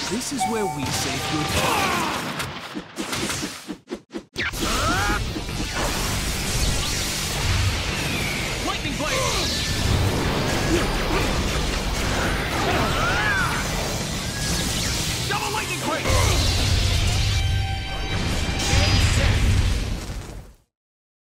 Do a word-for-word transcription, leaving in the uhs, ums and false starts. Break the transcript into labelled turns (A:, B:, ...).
A: This is where we say goodbye. Lightning blade! Double lightning quake!